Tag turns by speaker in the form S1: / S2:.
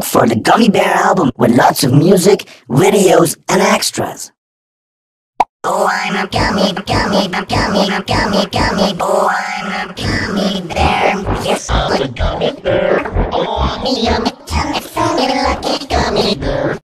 S1: for the Gummy Bear album with lots of music, videos, and extras. Oh, I'm a gummy Oh, I'm a gummy bear. Yes, I'm a gummy bear. Oh, I'm a yummy, tummy, funny, lucky gummy bear.